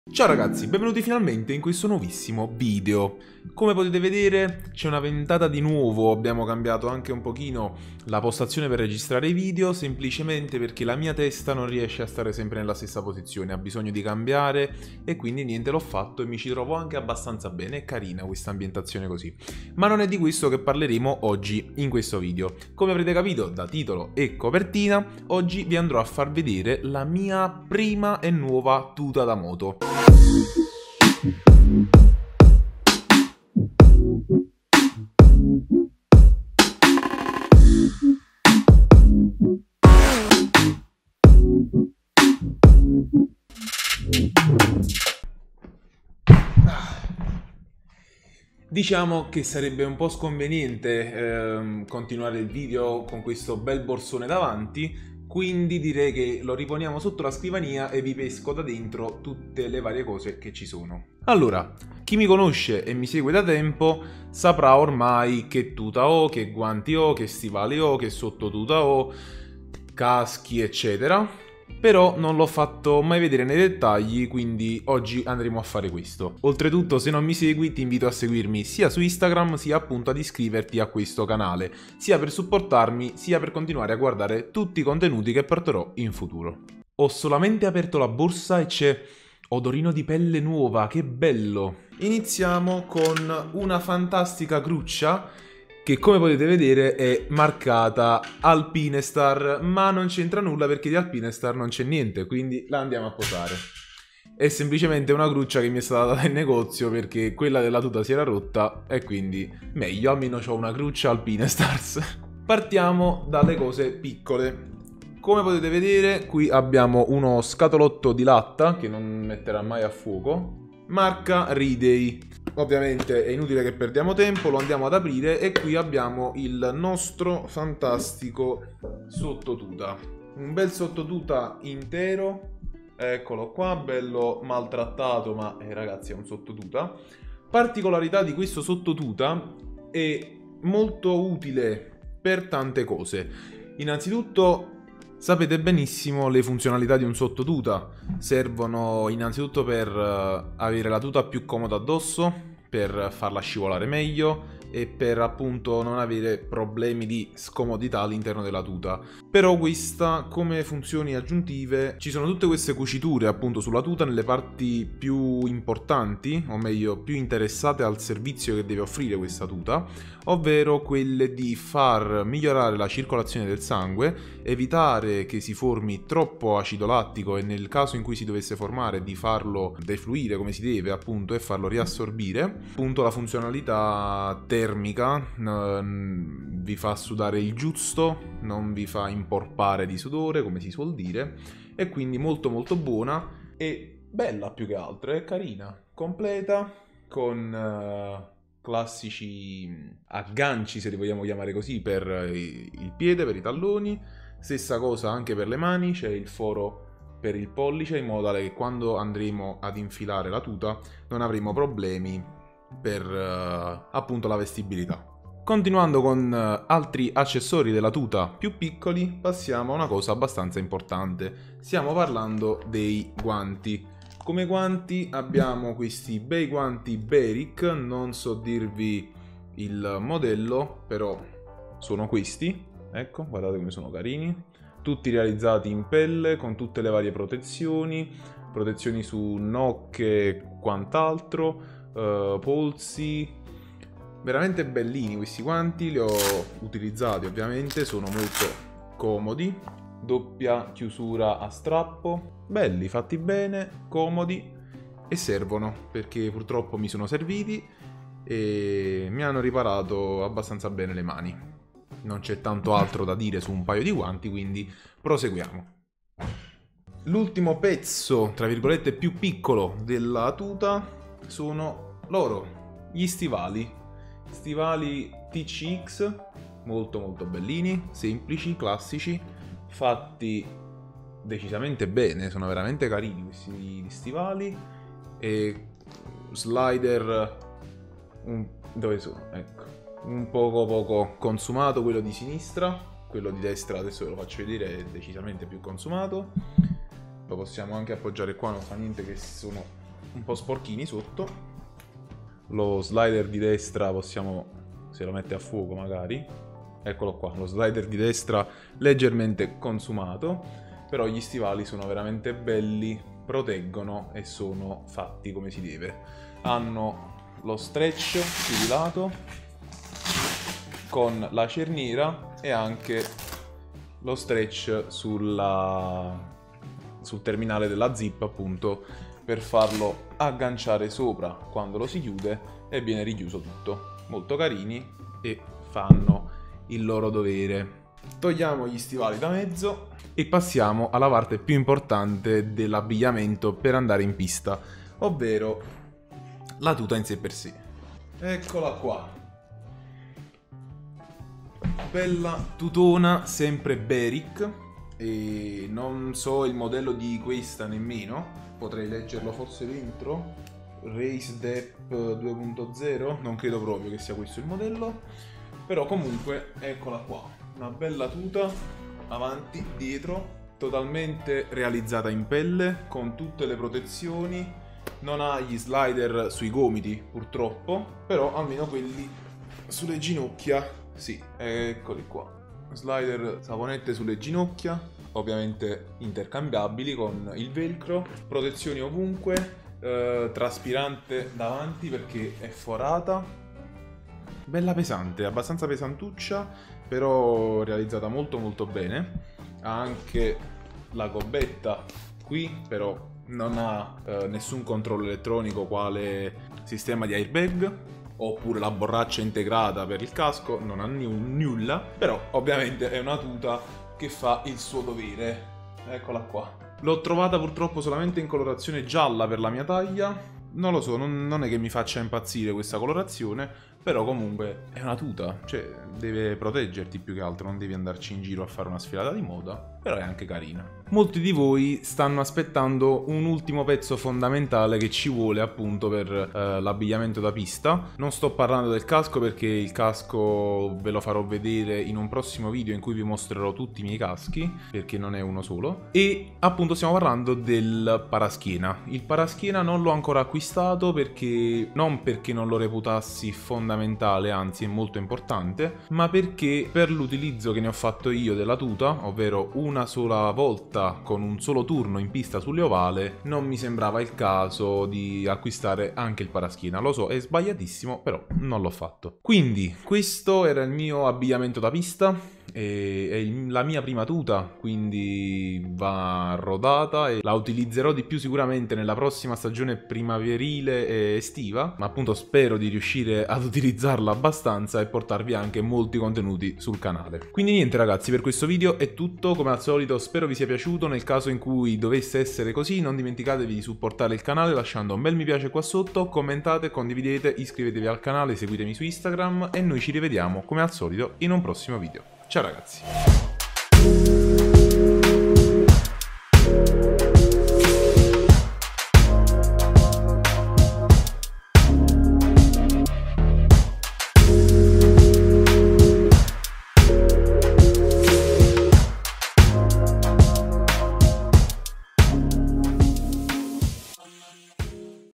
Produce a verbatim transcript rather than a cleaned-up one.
Ciao ragazzi, benvenuti finalmente in questo nuovissimo video. Come potete vedere c'è una ventata di nuovo, abbiamo cambiato anche un pochino la postazione per registrare i video, semplicemente perché la mia testa non riesce a stare sempre nella stessa posizione, ha bisogno di cambiare e quindi niente, l'ho fatto e mi ci trovo anche abbastanza bene, è carina questa ambientazione così. Ma non è di questo che parleremo oggi in questo video. Come avrete capito da titolo e copertina, oggi vi andrò a far vedere la mia prima e nuova tuta da moto. Diciamo che sarebbe un po' sconveniente ehm, continuare il video con questo bel borsone davanti, quindi direi che lo riponiamo sotto la scrivania e vi pesco da dentro tutte le varie cose che ci sono. Allora, chi mi conosce e mi segue da tempo saprà ormai che tuta ho, che guanti ho, che stivali ho, che sottotuta ho, caschi eccetera. Però non l'ho fatto mai vedere nei dettagli, quindi oggi andremo a fare questo. Oltretutto, se non mi segui, ti invito a seguirmi sia su Instagram, sia appunto ad iscriverti a questo canale, sia per supportarmi, sia per continuare a guardare tutti i contenuti che porterò in futuro. Ho solamente aperto la borsa e c'è odorino di pelle nuova, che bello! Iniziamo con una fantastica gruccia che, come potete vedere, è marcata Alpinestar, ma non c'entra nulla perché di Alpinestar non c'è niente, quindi la andiamo a posare. È semplicemente una gruccia che mi è stata data in negozio perché quella della tuta si era rotta e quindi meglio, almeno ho una gruccia Alpinestars. Partiamo dalle cose piccole. Come potete vedere, qui abbiamo uno scatolotto di latta che non metterà mai a fuoco, marca Ridey. Ovviamente è inutile che perdiamo tempo, lo andiamo ad aprire e qui abbiamo il nostro fantastico sottotuta. Un bel sottotuta intero, eccolo qua, bello maltrattato, ma eh, ragazzi è un sottotuta. Particolarità di questo sottotuta, è molto utile per tante cose. Innanzitutto sapete benissimo le funzionalità di un sottotuta. Servono innanzitutto per avere la tuta più comoda addosso, per farla scivolare meglio e per appunto non avere problemi di scomodità all'interno della tuta. Però questa, come funzioni aggiuntive, ci sono tutte queste cuciture appunto sulla tuta nelle parti più importanti, o meglio più interessate al servizio che deve offrire questa tuta, ovvero quelle di far migliorare la circolazione del sangue, evitare che si formi troppo acido lattico e nel caso in cui si dovesse formare di farlo defluire come si deve appunto e farlo riassorbire. Appunto la funzionalità termica n- vi fa sudare il giusto, non vi fa imporpare di sudore come si suol dire, e quindi molto molto buona e bella più che altro, è carina, completa con uh, classici agganci, se li vogliamo chiamare così, per il piede, per i talloni. Stessa cosa anche per le mani, c'è il foro per il pollice in modo tale che quando andremo ad infilare la tuta non avremo problemi per uh, appunto la vestibilità. Continuando con uh, altri accessori della tuta più piccoli, passiamo a una cosa abbastanza importante. Stiamo parlando dei guanti. Come guanti abbiamo questi bei guanti Beric, non so dirvi il modello, però sono questi. Ecco, guardate come sono carini, tutti realizzati in pelle con tutte le varie protezioni, protezioni su nocche e quant'altro, uh, polsi, veramente bellini questi guanti, li ho utilizzati ovviamente, sono molto comodi, doppia chiusura a strappo, belli, fatti bene, comodi e servono perché purtroppo mi sono serviti e mi hanno riparato abbastanza bene le mani. Non c'è tanto altro da dire su un paio di guanti, quindi proseguiamo. L'ultimo pezzo, tra virgolette, più piccolo della tuta sono loro, gli stivali. Stivali T C X, molto molto bellini, semplici, classici, fatti decisamente bene, sono veramente carini questi stivali. E slider, un... dove sono? Ecco. Un poco poco consumato quello di sinistra, quello di destra adesso ve lo faccio vedere, è decisamente più consumato. Lo possiamo anche appoggiare qua, non fa niente che sono un po' sporchini sotto. Lo slider di destra possiamo, se lo mette a fuoco magari, eccolo qua, lo slider di destra leggermente consumato, però gli stivali sono veramente belli, proteggono e sono fatti come si deve. Hanno lo stretch filato con la cerniera e anche lo stretch sulla, sul terminale della zip, appunto, per farlo agganciare sopra quando lo si chiude e viene richiuso tutto. Molto carini e fanno il loro dovere. Togliamo gli stivali da mezzo e passiamo alla parte più importante dell'abbigliamento per andare in pista, ovvero la tuta in sé per sé. Eccola qua. Bella tutona, sempre Beric, e non so il modello di questa nemmeno, potrei leggerlo forse dentro. Race Dep due punto zero, non credo proprio che sia questo il modello, però comunque eccola qua, una bella tuta, avanti, dietro, totalmente realizzata in pelle, con tutte le protezioni, non ha gli slider sui gomiti purtroppo, però almeno quelli sulle ginocchia. Sì, eccoli qua. Slider saponette sulle ginocchia, ovviamente intercambiabili con il velcro, protezioni ovunque, eh, traspirante davanti perché è forata. Bella pesante, abbastanza pesantuccia, però realizzata molto molto bene. Ha anche la gobbetta qui, però non ha eh, nessun controllo elettronico quale sistema di airbag, oppure la borraccia integrata per il casco, non ha nulla, però ovviamente è una tuta che fa il suo dovere. Eccola qua. L'ho trovata purtroppo solamente in colorazione gialla per la mia taglia, non lo so, non, non è che mi faccia impazzire questa colorazione, però comunque è una tuta, cioè deve proteggerti più che altro, non devi andarci in giro a fare una sfilata di moda, però è anche carina. Molti di voi stanno aspettando un ultimo pezzo fondamentale che ci vuole appunto per eh, l'abbigliamento da pista. Non sto parlando del casco perché il casco ve lo farò vedere in un prossimo video in cui vi mostrerò tutti i miei caschi, perché non è uno solo. E appunto stiamo parlando del paraschiena. Il paraschiena non l'ho ancora acquistato perché non perché non lo reputassi fondamentale, anzi è molto importante, ma perché per l'utilizzo che ne ho fatto io della tuta, ovvero una sola volta con un solo turno in pista sulle ovale, non mi sembrava il caso di acquistare anche il paraschiena. Lo so, è sbagliatissimo, però non l'ho fatto. Quindi questo era il mio abbigliamento da pista. E è il, la mia prima tuta, quindi va rodata e la utilizzerò di più sicuramente nella prossima stagione primaverile e estiva, ma appunto spero di riuscire ad utilizzarla abbastanza e portarvi anche molti contenuti sul canale. Quindi niente ragazzi, per questo video è tutto. Come al solito spero vi sia piaciuto. Nel caso in cui dovesse essere così, non dimenticatevi di supportare il canale lasciando un bel mi piace qua sotto, commentate, condividete, iscrivetevi al canale, seguitemi su Instagram e noi ci rivediamo come al solito in un prossimo video. Ciao ragazzi!